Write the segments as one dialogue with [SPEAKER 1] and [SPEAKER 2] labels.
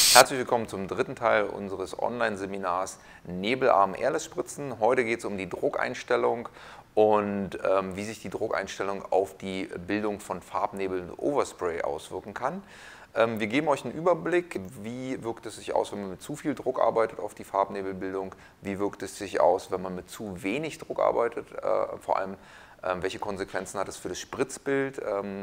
[SPEAKER 1] Herzlich willkommen zum dritten Teil unseres Online-Seminars Nebelarm Airless Spritzen. Heute geht es um die Druckeinstellung und wie sich die Druckeinstellung auf die Bildung von Farbnebel und Overspray auswirken kann. Wir geben euch einen Überblick, wie wirkt es sich aus, wenn man mit zu viel Druck arbeitet auf die Farbnebelbildung, wie wirkt es sich aus, wenn man mit zu wenig Druck arbeitet, vor allem welche Konsequenzen hat es für das Spritzbild.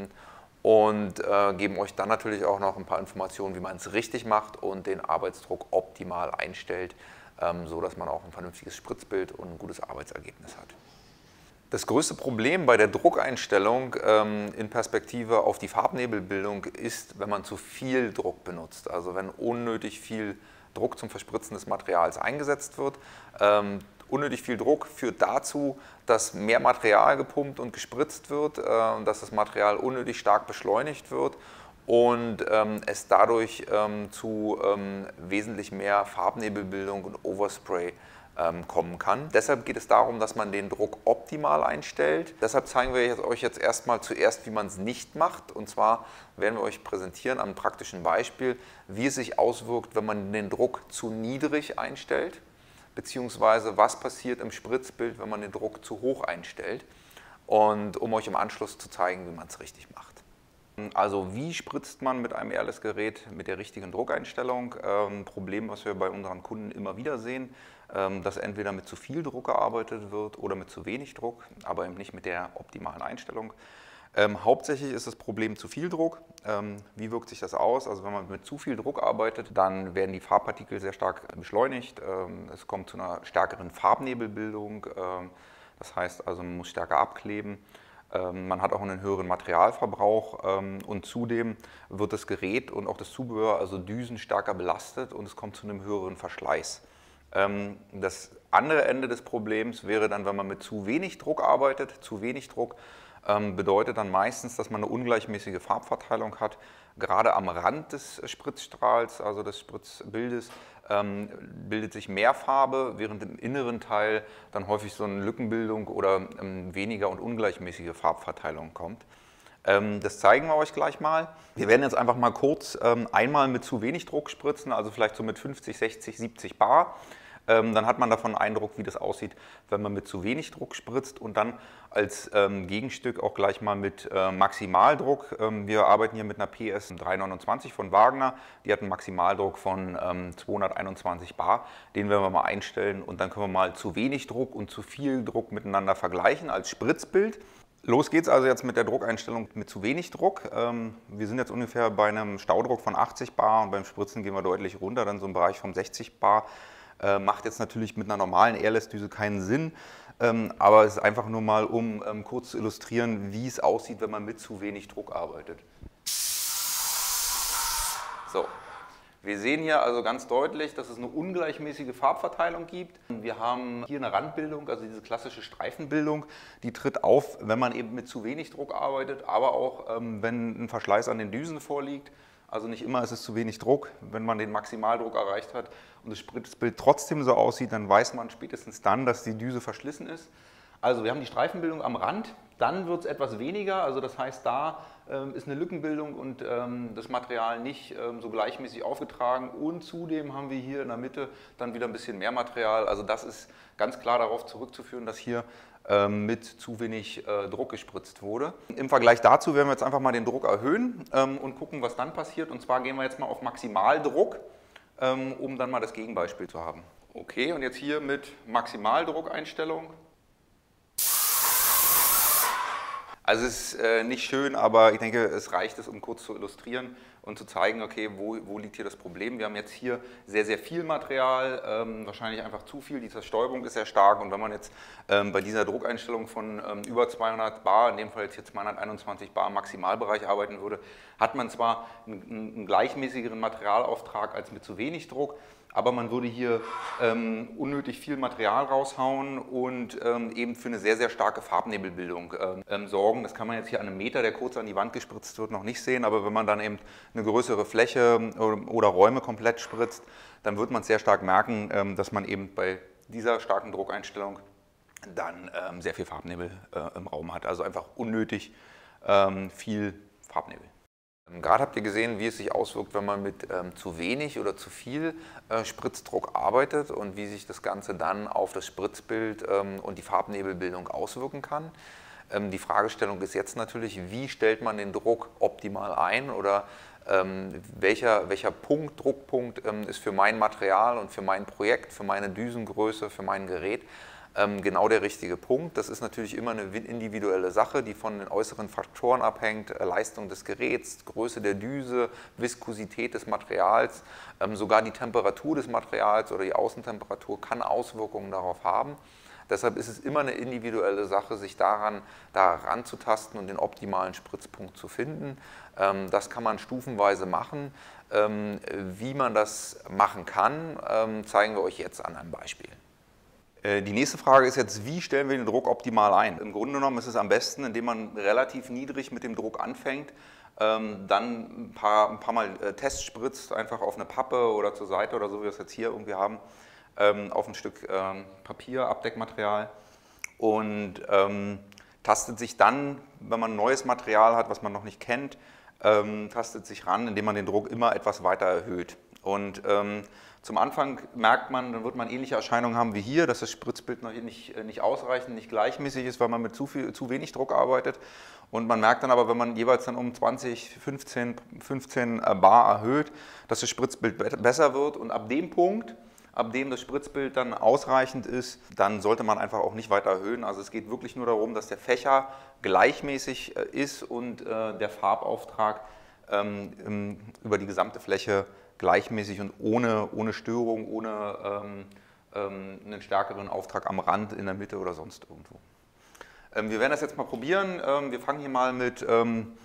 [SPEAKER 1] Und geben euch dann natürlich auch noch ein paar Informationen, wie man es richtig macht und den Arbeitsdruck optimal einstellt, so dass man auch ein vernünftiges Spritzbild und ein gutes Arbeitsergebnis hat. Das größte Problem bei der Druckeinstellung in Perspektive auf die Farbnebelbildung ist, wenn man zu viel Druck benutzt, also wenn unnötig viel Druck zum Verspritzen des Materials eingesetzt wird. Unnötig viel Druck führt dazu, dass mehr Material gepumpt und gespritzt wird, dass das Material unnötig stark beschleunigt wird und es dadurch zu wesentlich mehr Farbnebelbildung und Overspray kommen kann. Deshalb geht es darum, dass man den Druck optimal einstellt. Deshalb zeigen wir euch jetzt erstmal zuerst, wie man es nicht macht. Und zwar werden wir euch präsentieren am praktischen Beispiel, wie es sich auswirkt, wenn man den Druck zu niedrig einstellt, beziehungsweise was passiert im Spritzbild, wenn man den Druck zu hoch einstellt, und um euch im Anschluss zu zeigen, wie man es richtig macht. Also wie spritzt man mit einem Airless-Gerät mit der richtigen Druckeinstellung? Ein Problem, was wir bei unseren Kunden immer wieder sehen, dass entweder mit zu viel Druck gearbeitet wird oder mit zu wenig Druck, aber eben nicht mit der optimalen Einstellung. Hauptsächlich ist das Problem zu viel Druck. Wie wirkt sich das aus? Also wenn man mit zu viel Druck arbeitet, dann werden die Farbpartikel sehr stark beschleunigt. Es kommt zu einer stärkeren Farbnebelbildung. Das heißt also, man muss stärker abkleben. Man hat auch einen höheren Materialverbrauch und zudem wird das Gerät und auch das Zubehör, also Düsen, stärker belastet und es kommt zu einem höheren Verschleiß. Das andere Ende des Problems wäre dann, wenn man mit zu wenig Druck arbeitet. Zu wenig Druck bedeutet dann meistens, dass man eine ungleichmäßige Farbverteilung hat. Gerade am Rand des Spritzstrahls, also des Spritzbildes, bildet sich mehr Farbe, während im inneren Teil dann häufig so eine Lückenbildung oder weniger und ungleichmäßige Farbverteilung kommt. Das zeigen wir euch gleich mal. Wir werden jetzt einfach mal kurz einmal mit zu wenig Druck spritzen, also vielleicht so mit 50, 60, 70 Bar. Dann hat man davon einen Eindruck, wie das aussieht, wenn man mit zu wenig Druck spritzt, und dann als Gegenstück auch gleich mal mit Maximaldruck. Wir arbeiten hier mit einer PS 329 von Wagner, die hat einen Maximaldruck von 221 Bar, den werden wir mal einstellen und dann können wir mal zu wenig Druck und zu viel Druck miteinander vergleichen als Spritzbild. Los geht's also jetzt mit der Druckeinstellung mit zu wenig Druck. Wir sind jetzt ungefähr bei einem Staudruck von 80 Bar und beim Spritzen gehen wir deutlich runter, dann so im Bereich von 60 Bar. Macht jetzt natürlich mit einer normalen Airless-Düse keinen Sinn, aber es ist einfach nur mal, um kurz zu illustrieren, wie es aussieht, wenn man mit zu wenig Druck arbeitet. So. Wir sehen hier also ganz deutlich, dass es eine ungleichmäßige Farbverteilung gibt. Wir haben hier eine Randbildung, also diese klassische Streifenbildung, die tritt auf, wenn man eben mit zu wenig Druck arbeitet, aber auch wenn ein Verschleiß an den Düsen vorliegt. Also nicht immer ist es zu wenig Druck. Wenn man den Maximaldruck erreicht hat und das Spritzbild trotzdem so aussieht, dann weiß man spätestens dann, dass die Düse verschlissen ist. Also wir haben die Streifenbildung am Rand, dann wird es etwas weniger, also das heißt, da ist eine Lückenbildung und das Material nicht so gleichmäßig aufgetragen, und zudem haben wir hier in der Mitte dann wieder ein bisschen mehr Material. Also das ist ganz klar darauf zurückzuführen, dass hier mit zu wenig Druck gespritzt wurde. Im Vergleich dazu werden wir jetzt einfach mal den Druck erhöhen und gucken, was dann passiert. Und zwar gehen wir jetzt mal auf Maximaldruck, um dann mal das Gegenbeispiel zu haben. Okay, und jetzt hier mit Maximaldruckeinstellung. Also es ist nicht schön, aber ich denke, es reicht es, um kurz zu illustrieren und zu zeigen, okay, wo liegt hier das Problem. Wir haben jetzt hier sehr, sehr viel Material, wahrscheinlich einfach zu viel, die Zerstäubung ist sehr stark, und wenn man jetzt bei dieser Druckeinstellung von über 200 Bar, in dem Fall jetzt hier 221 Bar im Maximalbereich arbeiten würde, hat man zwar einen gleichmäßigeren Materialauftrag als mit zu wenig Druck, aber man würde hier unnötig viel Material raushauen und eben für eine sehr, sehr starke Farbnebelbildung sorgen. Das kann man jetzt hier an einem Meter, der kurz an die Wand gespritzt wird, noch nicht sehen, aber wenn man dann eben eine größere Fläche oder Räume komplett spritzt, dann wird man sehr stark merken, dass man eben bei dieser starken Druckeinstellung dann sehr viel Farbnebel im Raum hat. Also einfach unnötig viel Farbnebel. Gerade habt ihr gesehen, wie es sich auswirkt, wenn man mit zu wenig oder zu viel Spritzdruck arbeitet und wie sich das Ganze dann auf das Spritzbild und die Farbnebelbildung auswirken kann. Die Fragestellung ist jetzt natürlich, wie stellt man den Druck optimal ein oder welcher Druckpunkt ist für mein Material und für mein Projekt, für meine Düsengröße, für mein Gerät genau der richtige Punkt. Das ist natürlich immer eine individuelle Sache, die von den äußeren Faktoren abhängt, Leistung des Geräts, Größe der Düse, Viskosität des Materials, sogar die Temperatur des Materials oder die Außentemperatur kann Auswirkungen darauf haben. Deshalb ist es immer eine individuelle Sache, sich da ranzutasten und den optimalen Spritzpunkt zu finden. Das kann man stufenweise machen. Wie man das machen kann, zeigen wir euch jetzt an einem Beispiel. Die nächste Frage ist jetzt, wie stellen wir den Druck optimal ein? Im Grunde genommen ist es am besten, indem man relativ niedrig mit dem Druck anfängt, dann ein paar Mal Test spritzt, einfach auf eine Pappe oder zur Seite oder so, wie wir es jetzt hier irgendwie haben, auf ein Stück Papier, Abdeckmaterial und tastet sich dann, wenn man neues Material hat, was man noch nicht kennt, tastet sich ran, indem man den Druck immer etwas weiter erhöht. Und zum Anfang merkt man, dann wird man ähnliche Erscheinungen haben wie hier, dass das Spritzbild noch nicht ausreichend, nicht gleichmäßig ist, weil man mit zu wenig Druck arbeitet. Und man merkt dann aber, wenn man jeweils dann um 20, 15 Bar erhöht, dass das Spritzbild besser wird. Und ab dem Punkt, ab dem das Spritzbild dann ausreichend ist, dann sollte man einfach auch nicht weiter erhöhen. Also es geht wirklich nur darum, dass der Fächer gleichmäßig ist und der Farbauftrag über die gesamte Fläche gleichmäßig und ohne Störung, ohne einen stärkeren Auftrag am Rand, in der Mitte oder sonst irgendwo. Wir werden das jetzt mal probieren. Wir fangen hier mal mit rund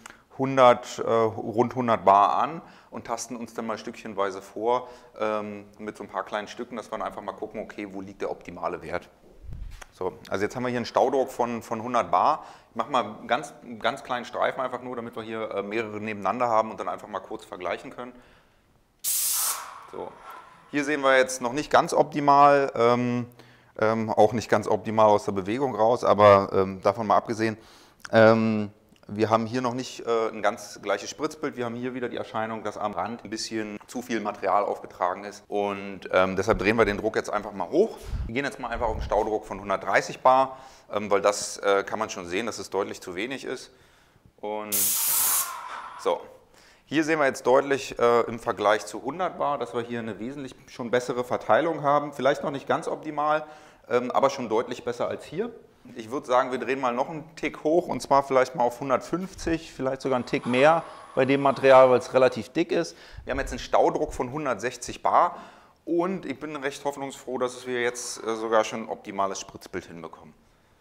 [SPEAKER 1] 100 Bar an und tasten uns dann mal stückchenweise vor mit so ein paar kleinen Stücken, dass wir dann einfach mal gucken, okay, wo liegt der optimale Wert. So, also jetzt haben wir hier einen Staudruck von 100 Bar. Ich mache mal einen ganz kleinen Streifen einfach nur, damit wir hier mehrere nebeneinander haben und dann einfach mal kurz vergleichen können. So. Hier sehen wir jetzt noch nicht ganz optimal, auch nicht ganz optimal aus der Bewegung raus, aber davon mal abgesehen, wir haben hier noch nicht ein ganz gleiches Spritzbild, wir haben hier wieder die Erscheinung, dass am Rand ein bisschen zu viel Material aufgetragen ist und deshalb drehen wir den Druck jetzt einfach mal hoch. Wir gehen jetzt mal einfach auf einen Staudruck von 130 Bar, weil das kann man schon sehen, dass es deutlich zu wenig ist. Und so. Hier sehen wir jetzt deutlich im Vergleich zu 100 Bar, dass wir hier eine wesentlich schon bessere Verteilung haben. Vielleicht noch nicht ganz optimal, aber schon deutlich besser als hier. Ich würde sagen, wir drehen mal noch einen Tick hoch und zwar vielleicht mal auf 150, vielleicht sogar einen Tick mehr bei dem Material, weil es relativ dick ist. Wir haben jetzt einen Staudruck von 160 Bar und ich bin recht hoffnungsfroh, dass wir jetzt sogar schon ein optimales Spritzbild hinbekommen.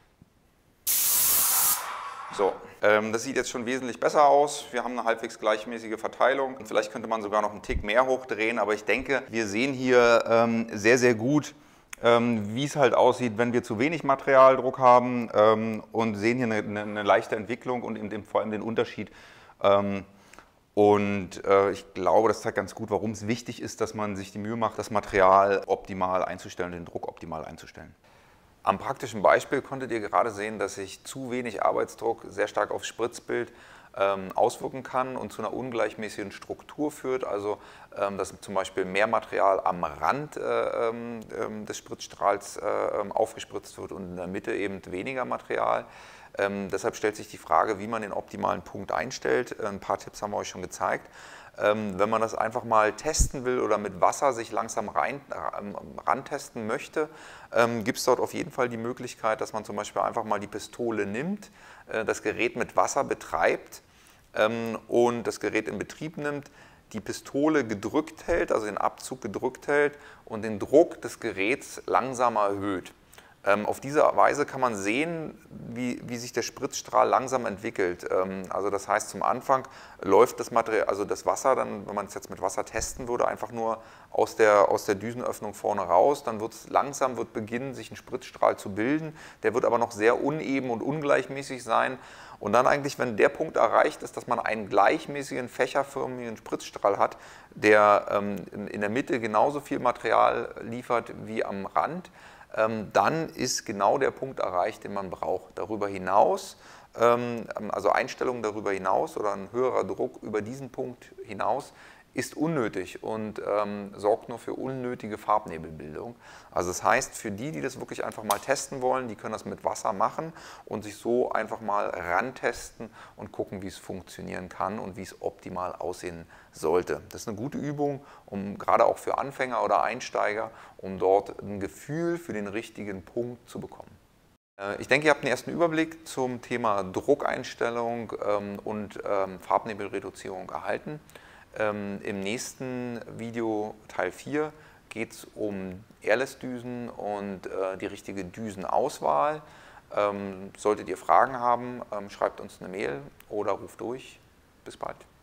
[SPEAKER 1] So, das sieht jetzt schon wesentlich besser aus. Wir haben eine halbwegs gleichmäßige Verteilung. Vielleicht könnte man sogar noch einen Tick mehr hochdrehen, aber ich denke, wir sehen hier sehr, sehr gut, wie es halt aussieht, wenn wir zu wenig Materialdruck haben und sehen hier eine leichte Entwicklung und vor allem den Unterschied. Ich glaube, das zeigt ganz gut, warum es wichtig ist, dass man sich die Mühe macht, das Material optimal einzustellen, den Druck optimal einzustellen. Am praktischen Beispiel konntet ihr gerade sehen, dass sich zu wenig Arbeitsdruck sehr stark aufs Spritzbild auswirken kann und zu einer ungleichmäßigen Struktur führt, also dass zum Beispiel mehr Material am Rand des Spritzstrahls aufgespritzt wird und in der Mitte eben weniger Material. Deshalb stellt sich die Frage, wie man den optimalen Punkt einstellt. Ein paar Tipps haben wir euch schon gezeigt. Wenn man das einfach mal testen will oder mit Wasser sich langsam rantesten möchte, gibt es dort auf jeden Fall die Möglichkeit, dass man zum Beispiel einfach mal die Pistole nimmt, das Gerät mit Wasser betreibt und das Gerät in Betrieb nimmt, die Pistole gedrückt hält, also den Abzug gedrückt hält und den Druck des Geräts langsam erhöht. Auf diese Weise kann man sehen, wie sich der Spritzstrahl langsam entwickelt. Also das heißt, zum Anfang läuft das Material, also das Wasser, dann, wenn man es jetzt mit Wasser testen würde, einfach nur aus der Düsenöffnung vorne raus. Dann wird es langsam beginnen, sich ein Spritzstrahl zu bilden. Der wird aber noch sehr uneben und ungleichmäßig sein. Und dann eigentlich, wenn der Punkt erreicht ist, dass man einen gleichmäßigen, fächerförmigen Spritzstrahl hat, der in der Mitte genauso viel Material liefert wie am Rand, dann ist genau der Punkt erreicht, den man braucht. Darüber hinaus also Einstellungen darüber hinaus oder ein höherer Druck über diesen Punkt hinaus, ist unnötig und sorgt nur für unnötige Farbnebelbildung. Also das heißt, für die, die das wirklich einfach mal testen wollen, die können das mit Wasser machen und sich so einfach mal rantesten und gucken, wie es funktionieren kann und wie es optimal aussehen sollte. Das ist eine gute Übung, um gerade auch für Anfänger oder Einsteiger, um dort ein Gefühl für den richtigen Punkt zu bekommen. Ich denke, ihr habt einen ersten Überblick zum Thema Druckeinstellung und Farbnebelreduzierung erhalten. Im nächsten Video, Teil 4, geht es um Airless-Düsen und die richtige Düsenauswahl. Solltet ihr Fragen haben, schreibt uns eine Mail oder ruft durch. Bis bald.